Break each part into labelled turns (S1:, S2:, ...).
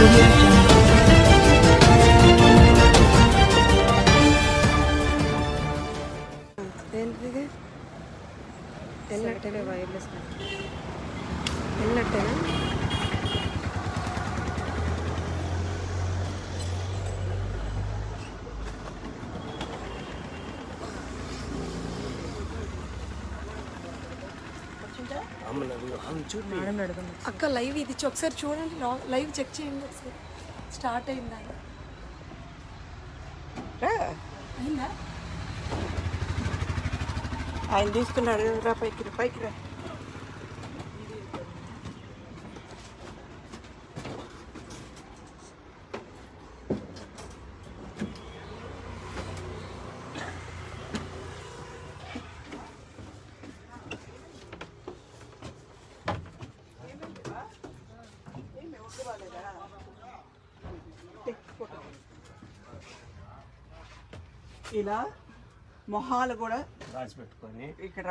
S1: Wireless వెళ్ళినట్టేనా? అక్క live ఇది ఒకసారి చూడండి, లైవ్ చెక్ చేయండి ఒకసారి. స్టార్ట్ అయిందా? అయిందా?
S2: ఆయన తీసుకున్నాడు రా, పైకి రా, పైకి రా. ఇలా మొహాలు కూడా రాసిపెట్టుకొని ఇక్కడ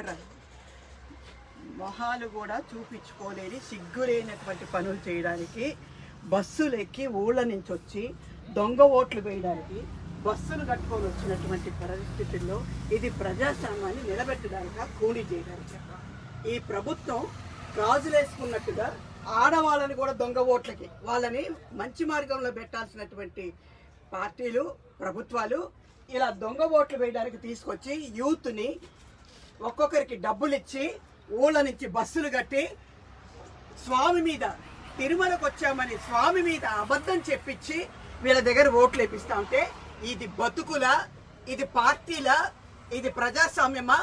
S2: మొహాలు కూడా చూపించుకోలేని సిగ్గులేనటువంటి పనులు చేయడానికి బస్సులు ఎక్కి ఊళ్ళ నుంచి వచ్చి దొంగ ఓట్లు వేయడానికి బస్సులు కట్టుకొని వచ్చినటువంటి పరిస్థితుల్లో ఇది ప్రజాస్వామ్యాన్ని నిలబెట్టడానికి కూలీ చేయడానికి ఈ ప్రభుత్వం రాజులేసుకున్నట్టుగా ఆడవాళ్ళని కూడా దొంగ ఓట్లకి వాళ్ళని మంచి మార్గంలో పెట్టాల్సినటువంటి పార్టీలు ప్రభుత్వాలు ఇలా దొంగ ఓట్లు వేయడానికి తీసుకొచ్చి యూత్ని ఒక్కొక్కరికి డబ్బులు ఇచ్చి ఊళ్ళ నుంచి బస్సులు కట్టి స్వామి మీద తిరుమలకు వచ్చామని స్వామి మీద అబద్ధం చెప్పించి వీళ్ళ దగ్గర ఓట్లు వేపిస్తా ఉంటే ఇది బతుకులా, ఇది పార్టీలా, ఇది ప్రజాస్వామ్యమా?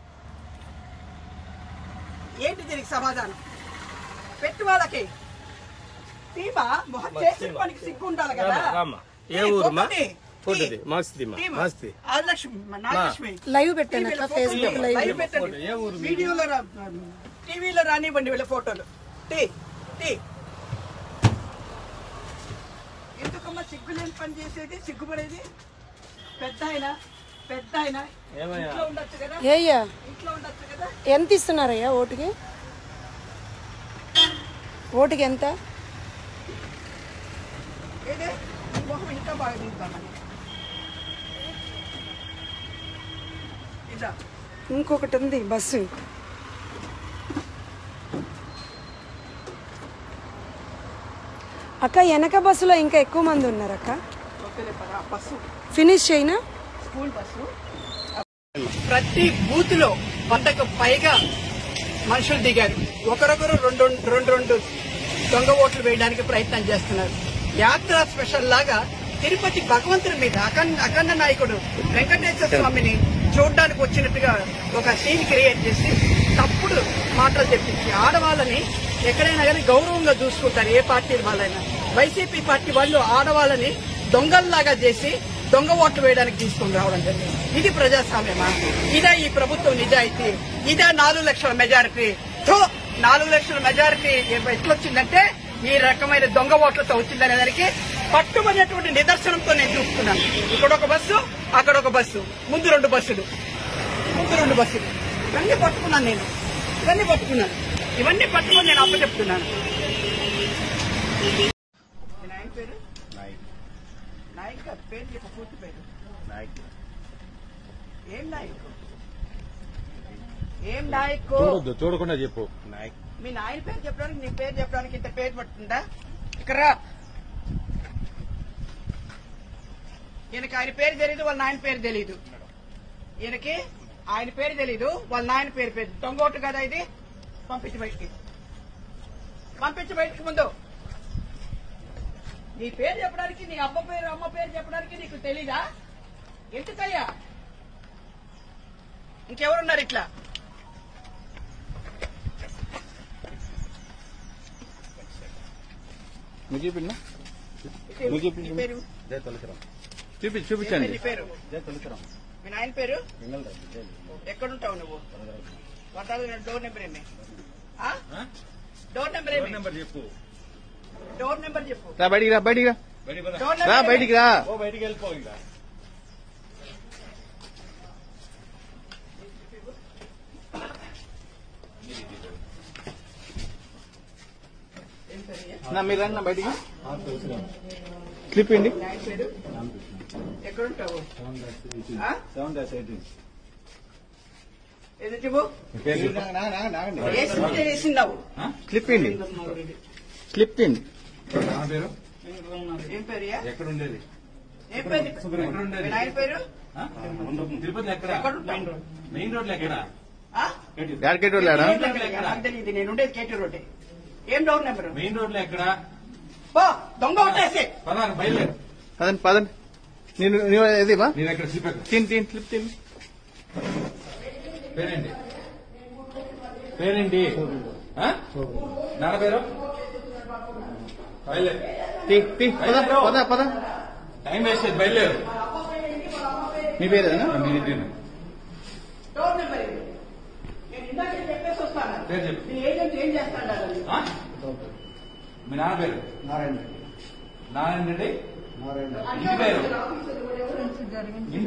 S2: ఏంటి దీనికి సమాధానం? పెట్టు వాళ్ళకి టీమా మొహం చేసిన పనికి సిగ్గు ఉండాలి కదా. లైవ్ పెట్టండి, ఫేస్బుక్ లైవ్ పెట్టండి, వీడియోలో టీవీలో రానివ్వండి వీళ్ళ ఫోటోలు. ఎందుకమ్మా సిగ్గులేని పని చేసేది, సిగ్గుపడేది? పెద్ద ఆయన ఇంట్లో ఉండొచ్చు కదా, ఇంట్లో ఉండొచ్చు కదా.
S1: ఎంత ఇస్తున్నారయ్యా ఓటుకి? ఓటుకి ఎంత?
S2: ఏదే మొహం ఇంకా బాగా తీద్దామని.
S1: ఇంకొకటి ఉంది బస్సు. అక్క వెనక బస్సులో ఇంకా ఎక్కువ మంది ఉన్నారు అక్క. ఫినిష్ అయినా
S2: స్కూల్ బస్సు ప్రతి బూత్ లో 100కు పైగా మనుషులు దిగారు. ఒకరొకరు రెండు దొంగ ఓట్లు వేయడానికి ప్రయత్నం చేస్తున్నారు. యాత్ర స్పెషల్ లాగా తిరుపతి భగవంతుని మీద అఖండ నాయకుడు వెంకటేశ్వర స్వామిని చూడడానికి వచ్చినట్టుగా ఒక సీన్ క్రియేట్ చేసి తప్పుడు మాటలు చెప్పించి ఆడవాళ్ళని ఎక్కడైనా కానీ గౌరవంగా చూసుకుంటారు ఏ పార్టీ వాళ్ళైనా. వైసీపీ పార్టీ వాళ్ళు ఆడవాళ్ళని దొంగల్లాగా చేసి దొంగ ఓట్లు వేయడానికి తీసుకుని రావడం జరిగింది. ఇది ప్రజాస్వామ్యమా? ఇదే ఈ ప్రభుత్వం నిజాయితీ? ఇదే 4 లక్షల మెజారిటీ? 4 లక్షల మెజారిటీ ఎట్లొచ్చిందంటే ఈ రకమైన దొంగ ఓట్లతో వచ్చిందనే దానికి పట్టుబడినటువంటి నిదర్శనంతో నేను చూస్తున్నాను. ఇక్కడ ఒక బస్సు, అక్కడ ఒక బస్సు, ముందు 2 బస్సులు, ఇవన్నీ పట్టుకున్నాను నేను. ఇవన్నీ పట్టుకొని నేను అప్పచెప్తున్నాను. ఆయన పేరు నాయక్ గారి పేరు చెప్పు, పూర్తి పేరు ఏం నాయక్?
S3: చూడకుండా చెప్పు.
S2: మీ నాయన పేరు చెప్పడానికి నీ పేరు చెప్పడానికి ఇంత పేరు పడుతుందా? ఇక్కడ ఈయనకి ఆయన పేరు తెలీదు, వాళ్ళ నాయన పేరు తెలీదు. ఈయనకి ఆయన పేరు తెలీదు, వాళ్ళ నాయన పేరు దొంగోటు కదా ఇది. పంపించి బయటికి ముందు. నీ పేరు చెప్పడానికి, నీ అమ్మ పేరు చెప్పడానికి నీకు తెలీదా? ఎందుకయ్యా? ఇంకెవరున్నారు ఇట్లా?
S3: చూపించండి.
S2: మీ నాయన పేరు? ఎక్కడుంటావు నువ్వు? డోర్ నెంబర్ ఏమి? డోర్ నెంబర్ చెప్పు. డోర్ నెంబర్ చెప్పు.
S3: బయటికి రా, బయటికి రా.
S4: బయటికి వెళ్ళిపో.
S3: నా మీరు రండి నా బయటికి క్లిప్ ఇండి
S2: నాయన పేరు ఎక్కడుంటావు ఏది చెప్పు ఏ సిస్టర్ వేసినావు
S3: క్లిప్ ఇండి క్లిప్ ఇండి
S2: ఏం పేరు
S4: ఎక్కడ ఉండేది
S2: ఏం పేరు
S4: ఎక్కడ ఉండేది
S2: నాయన పేరు
S4: తిరుపతి ఎక్కడ మెయిన్ రోడ్ ఎక్కడ
S3: యాడ్కెట్ వెళ్ళాడా
S2: నాకు తెలియదు నేను ఉండేది కేటీ రోడ్డే ఏం డోర్ నెంబర్
S4: మెయిన్ రోడ్ లో ఎక్కడ
S2: దొంగ ఒకటేసి
S4: పదాన్ని బయలుదేరు
S3: పదండి పదండి నేను ఇది బా
S4: నేను ఎక్కడ స్లిప్ ఎక్కడ
S3: తిని క్లిప్ తిని
S4: పేరేంటి పేరేంటి నాన్న పేరు బయలుదేరు
S3: పద పద
S4: టైం వేస్ట్ చేయదు బయలుదేరు
S3: మీ పేరేనా
S2: డోర్ నెంబర్ నేను ఇందాక చెప్పేసి వస్తాను
S4: పేరు చెప్పు
S2: నేను ఏజెంట్ ఏం చేస్తాను
S4: మీ నాన్న పేరు నారాయణ రెడ్డి
S2: నారాయణ
S4: ఇంటి పేరు
S2: రెడ్డి